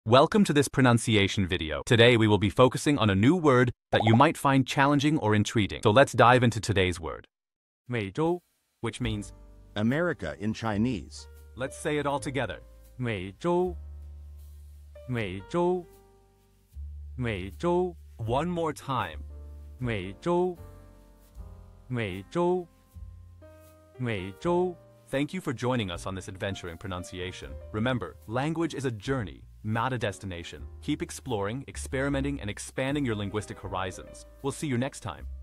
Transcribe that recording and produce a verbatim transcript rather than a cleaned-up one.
Welcome to this pronunciation video. Today we will be focusing on a new word that you might find challenging or intriguing. So let's dive into today's word. 美洲 which means America in Chinese. let's say it all together. 美洲美洲美洲 One more time. 美洲美洲美洲 Thank you for joining us on this adventure in pronunciation. Remember, language is a journey, not a destination. Keep exploring, experimenting, and expanding your linguistic horizons. We'll see you next time.